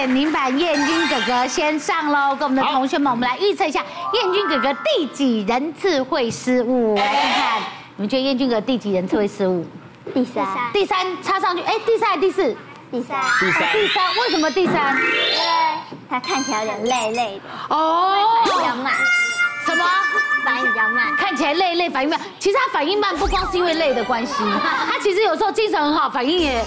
2.0版彦君哥哥先上喽，跟我们的同学们，我们来预测一下彦君哥哥第几人次会失误？来看看，你们觉得彦君哥哥第几人次会失误？ 第三， 第三插上去，哎，第三还是第四？ 第三， 为什么第三？ 因为他看起来有点累累的， 哦， 比较慢。 什么？ 反应比较慢， 看起来累，反应慢。其实他反应慢不光是因为累的关系，他其实有时候精神很好，反应也。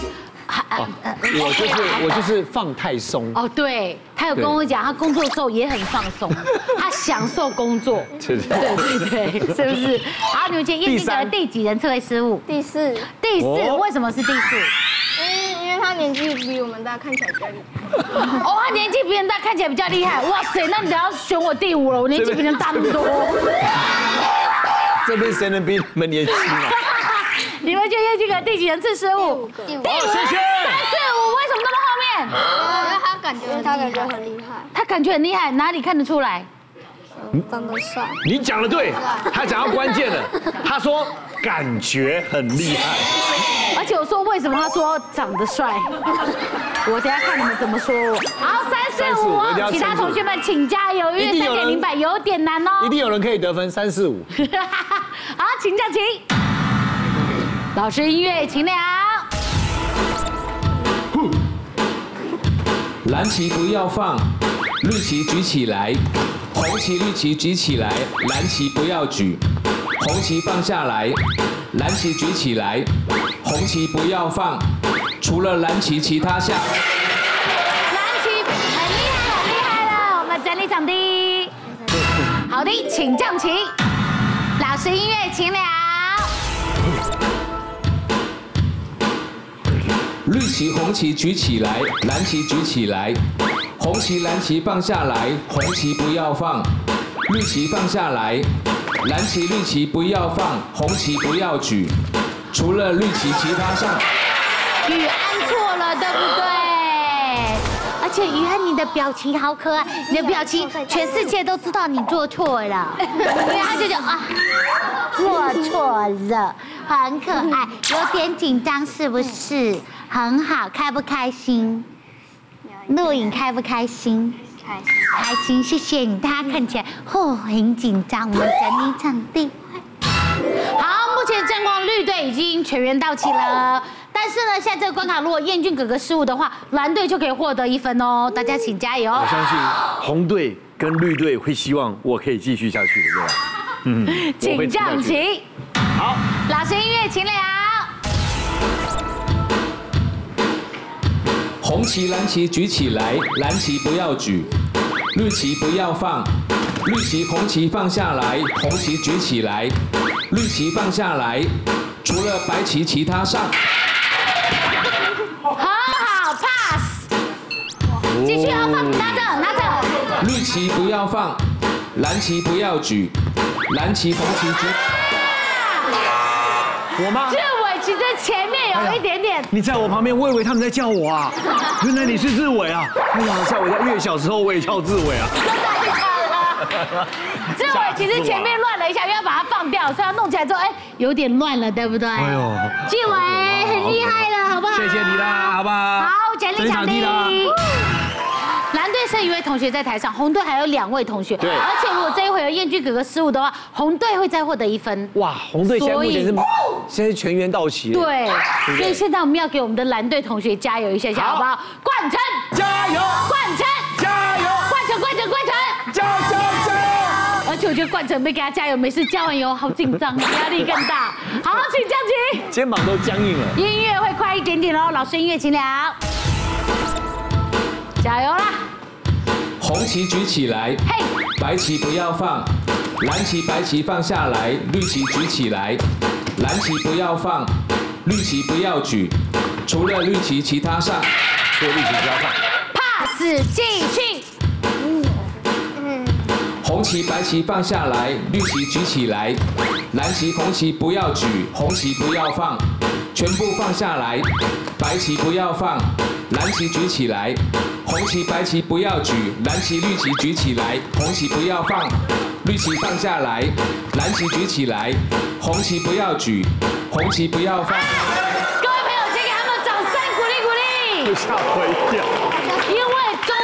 我就是放太松。 哦，对，他有跟我讲，他工作的时候也很放松，他享受工作。对，是不是？好，你们觉得彦君哥哥第几人次会失误？ 第四， 为什么是第四？ 因为他年纪比我们大，看起来比较厉害。 哦，他年纪比人大，看起来比较厉害。哇塞，那你等下选我第5了，我年纪比人大那么多。 这边谁能比你们年轻啊？ 你们觉得彦君哥哥第几人次失误？ 第5， 第5，3、4、5，为什么那么后面？ 因为他感觉很厉害， 他感觉很厉害，哪里看得出来？ 长得帅。 你讲的对，他讲到关键了，他说感觉很厉害。 而且我说为什么？他说长得帅。我等下看你们怎么说我。好，3、4、5，其他同学们请加油，因为3.0版有点难哦。 一定有人可以得分，3、4、5。 好，请讲，请。老师，音乐请了。 蓝旗不要放，绿旗举起来，红旗绿旗举起来，蓝旗不要举，红旗放下来，蓝旗举起来，红旗不要放，除了蓝旗其他像。 蓝旗很厉害了，我们整理场地。好的，请降旗。老师，音乐请了。 绿旗红旗举起来，蓝旗举起来，红旗蓝旗放下来，红旗不要放，绿旗放下来，蓝旗绿旗不要放，红旗不要举，除了绿旗其他上。 雨安错了，对不对？而且雨安你的表情好可爱，你的表情全世界都知道你做错了，因为他就觉得啊，做错了，很可爱，有点紧张是不是？很好，开不开心？录影开不开心？开心，谢谢你。大家看起来很紧张，我们整理场地。好，目前战况绿队已经全员到齐了，但是呢，现在这个关卡如果彦君哥哥失误的话，蓝队就可以获得1分哦，大家请加油。 我相信红队跟绿队会希望我可以继续下去的，对吧？ 请降旗。 好， 老师，音乐请了。 红旗蓝旗举起来，蓝旗不要举，绿旗不要放，绿旗红旗放下来，红旗举起来，绿旗放下来，除了白旗其他上。 很好 ，pass。继续要放，拿着。 绿旗不要放，蓝旗不要举，蓝旗红旗举。 我吗？ 志伟其实前面有一点点。 你在我旁边，我以为他们在叫我啊，原来你是志伟啊！哎呀，像我在越小时候我也叫志伟啊。 志伟其实前面乱了一下，因为要把它放掉，所以他弄起来之后，有点乱了，对不对？哎呦，志伟很厉害了，好不好？ 谢谢你啦，好不好？ 好，整理场地啦。蓝队剩1位同学在台上，红队还有2位同学。 对。 而且如果这一回有彦君哥哥失误的话，红队会再获得1分。 哇，红队现在目前是现在全员到齐。 对。所以现在我们要给我们的蓝队同学加油一下，好不好？冠城加油！ 冠城加油！ 冠城！ 加油！ 而且我觉得冠城没给他加油，每次加完油好紧张，压力更大。好，请降旗。 肩膀都僵硬了。 音乐会快一点点哦，老师音乐请了。加油啦！ 红旗举起来，白旗不要放，蓝旗白旗放下来，绿旗举起来，蓝旗不要放，绿旗不要举，除了绿旗其他上。 除了绿旗其他上。 pass，继续。 红旗白旗放下来，绿旗举起来，蓝旗红旗不要举，红旗不要放，全部放下来，白旗不要放，蓝旗举起来，红旗白旗不要举，蓝旗绿旗举起来，红旗不要放，绿旗放下来，蓝旗举起来，红旗不要举，红旗不要放。 各位朋友，先给他们掌声鼓励鼓励。 吓我一跳。 因为中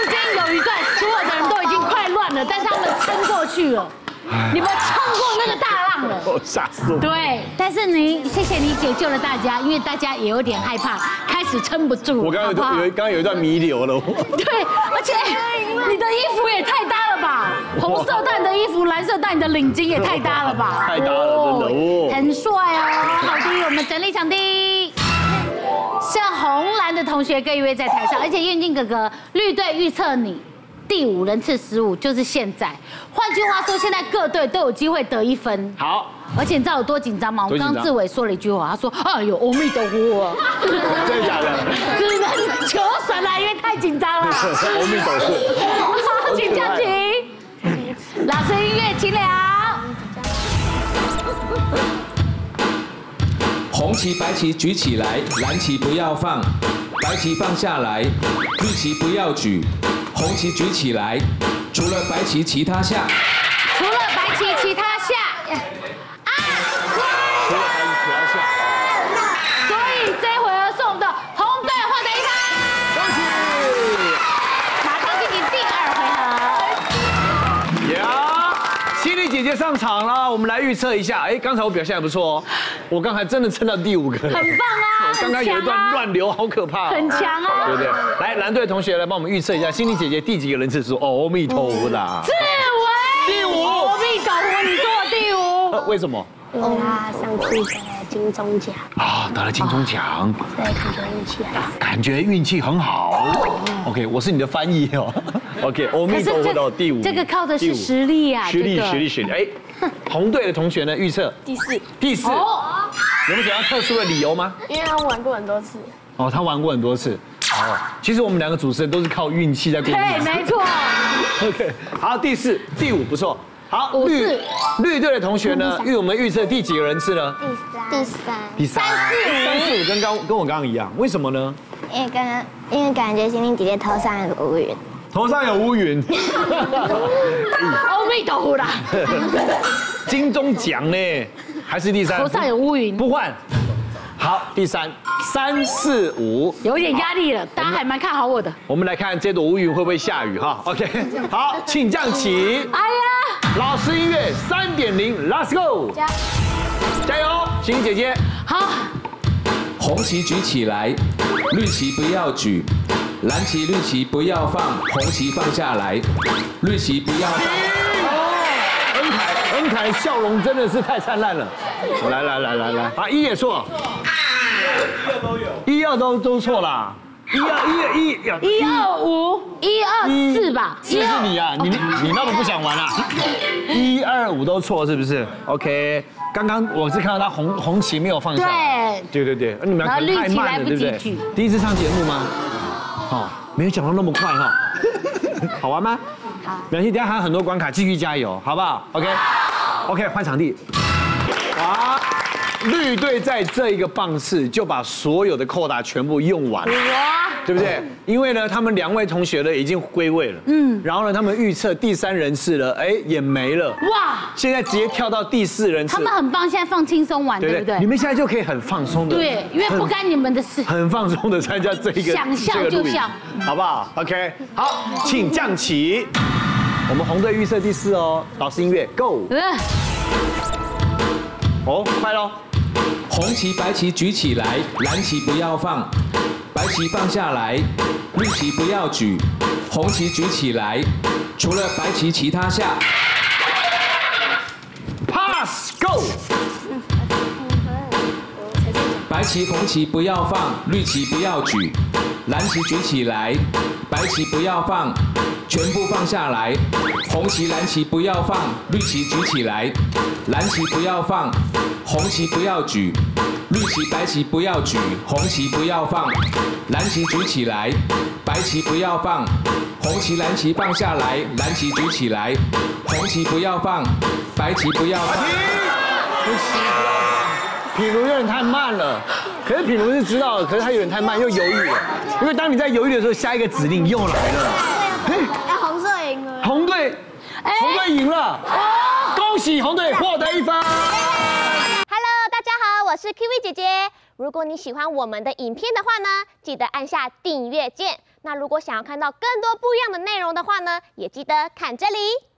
去了，你们冲过那个大浪了。 我吓死我。 对，但是谢谢你解救了大家，因为大家也有点害怕，开始撑不住。 我刚刚有一段弥留了。 对，而且你的衣服也太搭了吧，红色带你的衣服，蓝色带你的领巾也太搭了吧， 太搭了，真的哦， 很帅哦。好的，我们整理场地。是红蓝的同学各一位在台上，而且燕静哥哥绿队预测你第5人次失误就是现在。换句话说，现在各队都有机会得1分。 好， 而且你知道有多紧张吗？我刚志伟说了一句话，他说：“哎呦，阿弥陀佛。” 真的假的？ 只能求神了，因为太紧张了。 阿弥陀佛。 好，请降旗。老师音乐请了。 红旗、白旗举起来，蓝旗不要放，白旗放下来，绿旗不要举，红旗举起来，除了白旗其他下。 除了白旗其他下。啊！所以这回合送的红队获得1分。 恭喜！ 马上进行第2回合。 呀，心理姐姐上场了，我们来预测一下。哎，刚才我表现还不错哦，我刚才真的撑到第5个。 很棒啊！ 刚刚有一段乱流，好可怕。 很强啊！ 对不对？来，蓝队同学来帮我们预测一下，心理姐姐第几个人次说阿弥陀佛啦？ 志伟， 第5。 阿弥陀佛，你说我第5。 为什么？ 因为他上次得金钟奖啊，得了金钟奖， 所以感觉运气很好。 感觉运气很好。OK， 我是你的翻译哦。OK， 阿弥陀佛到第5。 这个靠的是实力啊， 实力。哎，红队的同学呢？预测第4。有没有想要特殊的理由吗？ 因为他玩过很多次。 哦，他玩过很多次。哦，其实我们2个主持人都是靠运气在过日子。 对，没错。 OK， 好，第4、第5不错。好，绿队的同学呢？我们预测第几个人次呢？第3。3、4、5跟我刚刚一样，为什么呢？ 因为感觉心灵姐姐头上有乌云。 头上有乌云。 阿弥陀佛啦。 金钟奖呢？还是第3？ 头上有乌云。 不换。好，第3。3、4、5， 有点压力了，大家还蛮看好我的。 我们来看这朵乌云会不会下雨哈 ？OK， 好，请降旗。 哎呀， 老师音乐3.0 ，Let's go， 加油，心怡姐姐。 好， 红旗举起来，绿旗不要举，蓝旗、绿旗不要放，红旗放下来，绿旗不要放。 恩凯笑容真的是太灿烂了。来，啊，1也错。1、2都错啦，1、2、 5、1、2、4吧。 是你啊，你那么不想玩啊？1、2、5都错是不是 ？OK， 刚刚我是看到他红旗没有放下。对，你们可能太慢了，对不对？第一次上节目吗？哦，没有讲到那么快哈。好玩吗？好。没关系，等下还有很多关卡，继续加油，好不好 ？OK， 换场地。哇！绿队在这一个棒次就把所有的扣打全部用完，对不对？因为呢，他们2位同学呢已经归位了，然后呢，他们预测第3人次了，哎，也没了，哇！现在直接跳到第4人次， 他们很棒，现在放轻松玩，对不对？ 你们现在就可以很放松的， 对，因为不干你们的事， 很放松的参加这个， 想笑就笑， 好不好 ？OK， 好，请降旗。我们红队预测第4哦，老师音乐 Go。哦，快喽！ 红旗、白旗举起来，蓝旗不要放，白旗放下来，绿旗不要举，红旗举起来，除了白旗其他下。 Pass Go。 白旗、红旗不要放，绿旗不要举，蓝旗举起来，白旗不要放，全部放下来。红旗、蓝旗不要放，绿旗举起来，蓝旗不要放，红旗不要举，绿旗、白旗不要举，红旗不要放，蓝旗举起来，白旗不要放，红旗、蓝旗放下来，蓝旗举起来，红旗不要放，白旗不要放。 品如有点太慢了，可是品如是知道的，可是他有点太慢，又犹豫了。因为当你在犹豫的时候，下一个指令又来了。 红色赢了。 红队赢了，恭喜红队获得1分。 Hello， 大家好，我是 Kiwi 姐姐。如果你喜欢我们的影片的话呢，记得按下订阅键。那如果想要看到更多不一样的内容的话呢，也记得看这里。